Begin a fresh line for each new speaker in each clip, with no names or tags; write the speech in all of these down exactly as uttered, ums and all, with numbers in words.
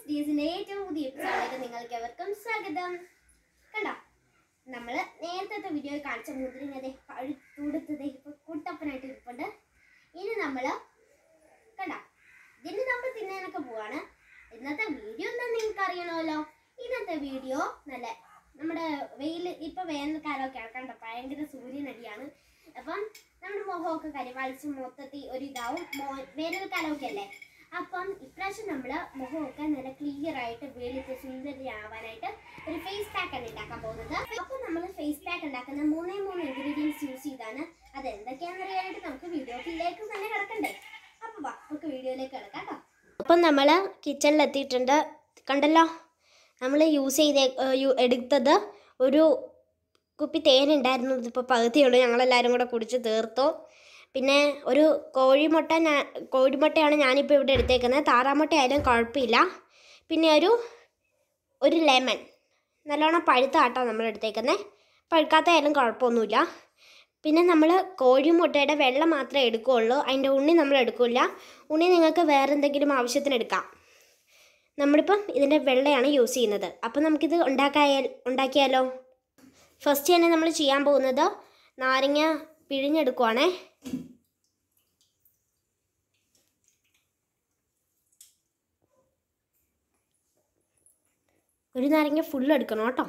S D എസിന്റെ ഏറ്റവും പുതിയ എപ്പിസോഡിലേക്ക് നിങ്ങൾക്ക് എവർക്കും സ്വാഗതം. കണ്ടോ, നമ്മൾ നേരത്തെ വീഡിയോയിൽ കാണിച്ച മുദ്രങ്ങതെ പഴുത്തുടുത്തത് ഇപ്പൊ കുട്ടപ്പനായിട്ട് ഇരിപ്പുണ്ട്. ഇനി നമ്മൾ കണ്ടോ, ഇതിന് നമ്മൾ തിന്നാനൊക്കെ പോവാണ്. ഇന്നത്തെ വീഡിയോ എന്താ നിങ്ങൾക്ക് അറിയണമല്ലോ. ഇന്നത്തെ വീഡിയോ നല്ല നമ്മുടെ വെയിൽ ഇപ്പൊ വേനൽക്കാലമൊക്കെയാണ്. കണ്ടോ, ഭയങ്കര സൂര്യനടിയാണ്. അപ്പം നമ്മുടെ മുഖമൊക്കെ കരിവാളിച്ച് മൊത്തത്തിൽ ഒരു ഇതാവും. വേനൽക്കാലമൊക്കെ അല്ലേ, അപ്പം ഇപ്രാവശ്യം നമ്മൾ മുഖമൊക്കെ നല്ല ക്ലിയർ ആയിട്ട് വെളുത്ത് സുന്ദരിയാവാനായിട്ട് ഒരു ഫേസ് പാക്ക് ആണ് ഉണ്ടാക്കാൻ പോകുന്നത്. അപ്പം നമ്മൾ ഫേസ് പാക്ക് ഉണ്ടാക്കുന്ന മൂന്നേ മൂന്ന് ഇൻഗ്രീഡിയൻസ് യൂസ് ചെയ്താണ്. അത് എന്തൊക്കെയാണെന്ന് അറിയാനായിട്ട് നമുക്ക് വീഡിയോയിലേക്ക് തന്നെ കിടക്കണ്ടേ. അപ്പം വാ, നമുക്ക് വീഡിയോയിലേക്ക് കിടക്കാം കേട്ടോ. അപ്പം നമ്മൾ കിച്ചണിലെത്തിയിട്ടുണ്ട്. കണ്ടല്ലോ, നമ്മൾ യൂസ് ചെയ്ത് എടുത്തത് ഒരു കുപ്പി തേനുണ്ടായിരുന്നു. ഇതിപ്പോൾ പകുതിയുള്ളൂ, ഞങ്ങളെല്ലാവരും കൂടെ കുടിച്ച് തീർത്തു. പിന്നെ ഒരു കോഴിമുട്ട, ഞാൻ കോഴിമുട്ടയാണ് ഞാനിപ്പോൾ ഇവിടെ എടുത്തേക്കുന്നത്. താറാമുട്ട ആയാലും കുഴപ്പമില്ല. പിന്നെ ഒരു ഒരു ലെമൺ, നല്ലോണം പഴുത്ത ആട്ടോ നമ്മൾ എടുത്തേക്കുന്നത്. പഴുക്കാത്ത ആയാലും കുഴപ്പമൊന്നുമില്ല. പിന്നെ നമ്മൾ കോഴിമുട്ടയുടെ വെള്ളം മാത്രമേ എടുക്കുകയുള്ളൂ, അതിൻ്റെ ഉണ്ണി നമ്മൾ എടുക്കില്ല. ഉണ്ണി നിങ്ങൾക്ക് വേറെ എന്തെങ്കിലും ആവശ്യത്തിന് എടുക്കാം. നമ്മളിപ്പം ഇതിൻ്റെ വെള്ളയാണ് യൂസ് ചെയ്യുന്നത്. അപ്പം നമുക്കിത് ഉണ്ടാക്കായാൽ ഉണ്ടാക്കിയാലോ. ഫസ്റ്റ് തന്നെ നമ്മൾ ചെയ്യാൻ പോകുന്നത് നാരങ്ങ പിഴിഞ്ഞെടുക്കുവാണേ. ഒരു നാരങ്ങ ഫുൾ എടുക്കണം കേട്ടോ.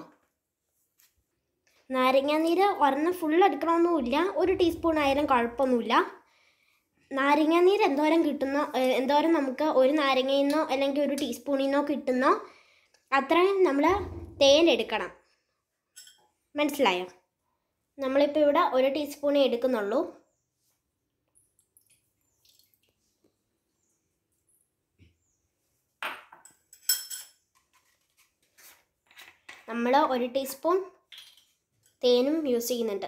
നാരങ്ങ നീര് ഒരെണ്ണം ഫുൾ എടുക്കണമെന്നുമില്ല, ഒരു ടീസ്പൂൺ ആയാലും കുഴപ്പമൊന്നുമില്ല. നാരങ്ങ നീര് എന്തോരം കിട്ടുന്നോ, എന്തോരം നമുക്ക് ഒരു നാരങ്ങയിൽ നിന്നോ അല്ലെങ്കിൽ ഒരു ടീസ്പൂണിൽ നിന്നോ കിട്ടുന്നോ അത്രയും നമ്മൾ തേൻ എടുക്കണം. മനസ്സിലായോ? നമ്മളിപ്പോൾ ഇവിടെ ഒരു ടീസ്പൂണേ എടുക്കുന്നുള്ളൂ. നമ്മൾ ഒരു ടീസ്പൂൺ തേനും യൂസ് ചെയ്യുന്നുണ്ട്.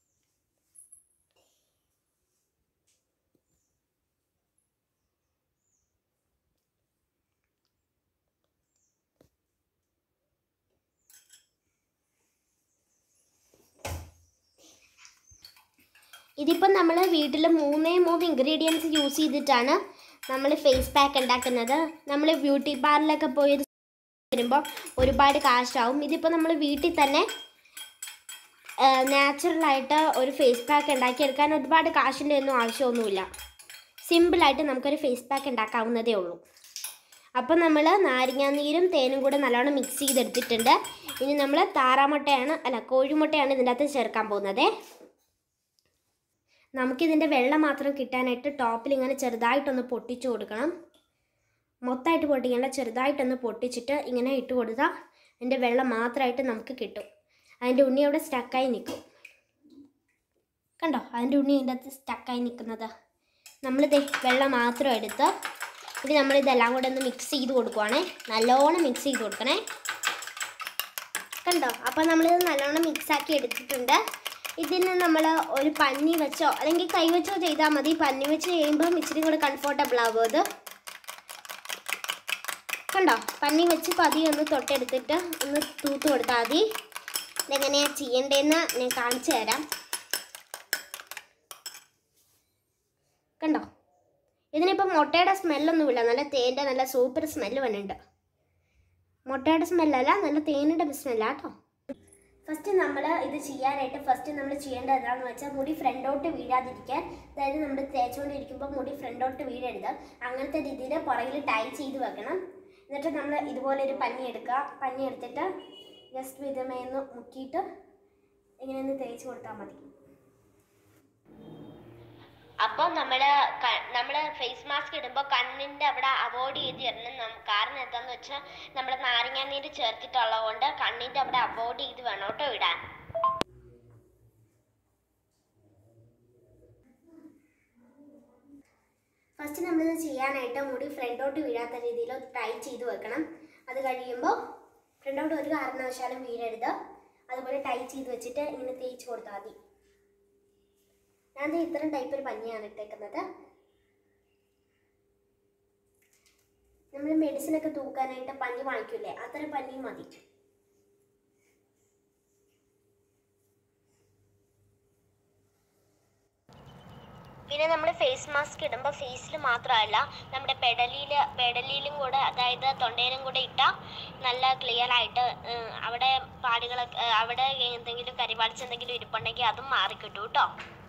ഇതിപ്പം നമ്മൾ വീട്ടിൽ മൂന്നേ മൂന്ന് ഇൻഗ്രീഡിയൻസ് യൂസ് ചെയ്തിട്ടാണ് നമ്മൾ ഫേസ് പാക്ക് ഉണ്ടാക്കുന്നത്. നമ്മൾ ബ്യൂട്ടി പാർലറിലൊക്കെ പോയി വരുമ്പോൾ ഒരുപാട് കാശാവും. ഇതിപ്പോൾ നമ്മൾ വീട്ടിൽ തന്നെ നാച്ചുറലായിട്ട് ഒരു ഫേസ് പാക്ക് ഉണ്ടാക്കിയെടുക്കാൻ ഒരുപാട് കാശിൻ്റെ ഒന്നും ആവശ്യമൊന്നുമില്ല. സിമ്പിളായിട്ട് നമുക്കൊരു ഫേസ് പാക്ക് ഉണ്ടാക്കാവുന്നതേ ഉള്ളൂ. അപ്പം നമ്മൾ നാരങ്ങാനീരും തേനും കൂടെ നല്ലോണം മിക്സ് ചെയ്തെടുത്തിട്ടുണ്ട്. ഇനി നമ്മൾ താറാമുട്ടയാണ് അല്ല കോഴിമുട്ടയാണ് ഇതിൻ്റെ അകത്ത് ചേർക്കാൻ പോകുന്നത്. നമുക്കിതിൻ്റെ വെള്ളം മാത്രം കിട്ടാനായിട്ട് ടോപ്പിൽ ഇങ്ങനെ ചെറുതായിട്ടൊന്ന് പൊട്ടിച്ചു കൊടുക്കണം. മൊത്തമായിട്ട് പൊട്ടിക്കേണ്ട, ചെറുതായിട്ടൊന്ന് പൊട്ടിച്ചിട്ട് ഇങ്ങനെ ഇട്ട് കൊടുത്താൽ അതിൻ്റെ വെള്ളം മാത്രമായിട്ട് നമുക്ക് കിട്ടും. അതിൻ്റെ ഉണ്ണി അവിടെ സ്റ്റക്കായി നിൽക്കും. കണ്ടോ, അതിൻ്റെ ഉണ്ണി അതിൻ്റെ അകത്ത് സ്റ്റക്കായി നിൽക്കുന്നത്. നമ്മളിത് വെള്ളം മാത്രം എടുത്ത് ഇത് നമ്മളിതെല്ലാം കൂടെ ഒന്ന് മിക്സ് ചെയ്ത് കൊടുക്കുവാണേ. നല്ലോണം മിക്സ് ചെയ്ത് കൊടുക്കണേ. കണ്ടോ, അപ്പോൾ നമ്മളിത് നല്ലോണം മിക്സാക്കി എടുത്തിട്ടുണ്ട്. ഇതിന് നമ്മൾ ഒരു പന്നി വെച്ചോ അല്ലെങ്കിൽ കൈ വെച്ചോ ചെയ്താൽ മതി. പന്നി വെച്ച് ചെയ്യുമ്പം ഇച്ചിരി കൂടെ കംഫർട്ടബിൾ ആവും അത്. കണ്ടോ, പന്നി വെച്ച് പതി ഒന്ന് തൊട്ടെടുത്തിട്ട് ഒന്ന് തൂത്ത് കൊടുത്താൽ മതി. ഇതെങ്ങനെയാണ് ചെയ്യേണ്ടതെന്ന് ഞാൻ കാണിച്ചു തരാം. കണ്ടോ, ഇതിനിപ്പം മുട്ടയുടെ സ്മെല്ലൊന്നുമില്ല, നല്ല തേൻ്റെ നല്ല സൂപ്പർ സ്മെല്ല് വന്നിട്ടുണ്ട്. മുട്ടയുടെ സ്മെല്ലല്ല, നല്ല തേനിൻ്റെ സ്മെല്ലാട്ടോ. ഫസ്റ്റ് നമ്മൾ ഇത് ചെയ്യാനായിട്ട് ഫസ്റ്റ് നമ്മൾ ചെയ്യേണ്ടത് എന്താണെന്ന് വെച്ചാൽ മുടി ഫ്രണ്ടോട്ട് വീഴാതിരിക്കാൻ, അതായത് നമ്മൾ തേച്ചുകൊണ്ടിരിക്കുമ്പോൾ മുടി ഫ്രണ്ടോട്ട് വീഴരുത്. അങ്ങനത്തെ രീതിയിൽ പുറകിൽ ടൈ ചെയ്ത് വെക്കണം. എന്നിട്ട് നമ്മൾ ഇതുപോലെ ഒരു പഞ്ഞി എടുക്കുക. പഞ്ഞി എടുത്തിട്ട് ജസ്റ്റ് വിധമയൊന്ന് മുക്കിയിട്ട് ഇങ്ങനെ ഒന്ന് തേച്ച് കൊടുത്താൽ മതി. അപ്പോൾ നമ്മൾ നമ്മൾ ഫേസ് മാസ്ക് ഇടുമ്പോൾ കണ്ണിൻ്റെ അവിടെ അവോയ്ഡ് ചെയ്ത് തരണം. കാരണം എന്താണെന്ന് വെച്ചാൽ നമ്മൾ നാരങ്ങാനീര് ചേർത്തിട്ടുള്ളത് കൊണ്ട് കണ്ണിൻ്റെ അവിടെ അവോയ്ഡ് ചെയ്ത് വേണം കേട്ടോ ഇടാൻ. ഫസ്റ്റ് നമ്മളിത് ചെയ്യാനായിട്ട് മുടി ഫ്രണ്ടോട്ട് വീഴാത്ത രീതിയിൽ ടൈ ചെയ്ത് വെക്കണം. അത് കഴിയുമ്പോൾ ഫ്രണ്ടോട്ട് ഒരു കാരണവശാലും വീഴരുത്. അതുപോലെ ടൈ ചെയ്ത് വെച്ചിട്ട് ഇങ്ങനെ തേച്ച് കൊടുത്താൽ മതി. ഞാൻ ഇത്തരം ടൈപ്പ് ഒരു പഞ്ഞിയാണ് ഇട്ടേക്കുന്നത്. നമ്മൾ മെഡിസിനൊക്കെ തൂക്കാനായിട്ട് പഞ്ഞി വാങ്ങിക്കില്ലേ, അത്തരം പഞ്ഞി മതി. പിന്നെ നമ്മൾ ഫേസ് മാസ്ക് ഇടുമ്പോൾ ഫേസിൽ മാത്രമല്ല നമ്മുടെ പെടലിയിൽ പെടലിയിലും കൂടെ, അതായത് തൊണ്ടയിലും കൂടെ ഇട്ടാൽ നല്ല ക്ലിയർ ആയിട്ട് അവിടെ പാടുകളൊക്കെ, അവിടെ എന്തെങ്കിലും കരിവാളിച്ച് എന്തെങ്കിലും ഇരിപ്പുണ്ടെങ്കിൽ അതും മാറിക്കിട്ടും കേട്ടോ.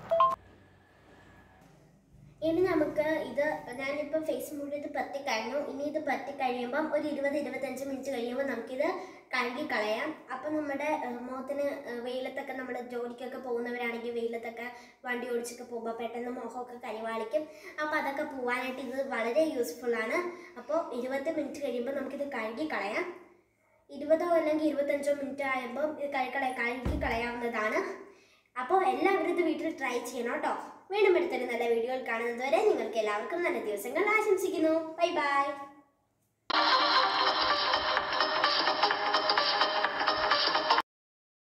ഇനി നമുക്ക് ഇത്, ഞാനിപ്പോൾ ഫേസ് മുഴുവൻ ഇത് പറ്റി കഴിഞ്ഞു. ഇനി ഇത് പറ്റി കഴിയുമ്പം ഒരു ഇരുപത് ഇരുപത്തഞ്ച് മിനിറ്റ് കഴിയുമ്പോൾ നമുക്കിത് കഴുകി കളയാം. അപ്പം നമ്മുടെ മുഖത്തിന് വെയിലത്തൊക്കെ, നമ്മൾ ജോലിക്കൊക്കെ പോകുന്നവരാണെങ്കിൽ വെയിലത്തൊക്കെ വണ്ടി ഓടിച്ചൊക്കെ പോകുമ്പോൾ പെട്ടെന്ന് മുഖമൊക്കെ കരിവാളിക്കും. അപ്പോൾ അതൊക്കെ പോകാനായിട്ട് ഇത് വളരെ യൂസ്ഫുള്ളാണ്. അപ്പോൾ ഇരുപത് മിനിറ്റ് കഴിയുമ്പോൾ നമുക്കിത് കഴുകി കളയാം. ഇരുപതോ അല്ലെങ്കിൽ ഇരുപത്തഞ്ചോ മിനിറ്റ് ആകുമ്പോൾ ഇത് കഴുകി കഴുകി കളയാവുന്നതാണ്. അപ്പോൾ എല്ലാവരും ഇത് വീട്ടിൽ ട്രൈ ചെയ്യണം കേട്ടോ. വീണ്ടും എടുത്തൊരു നല്ല വീഡിയോയിൽ കാണുന്നത് വരെ നിങ്ങൾക്ക് എല്ലാവർക്കും നല്ല ദിവസങ്ങൾ ആശംസിക്കുന്നു. Bye by.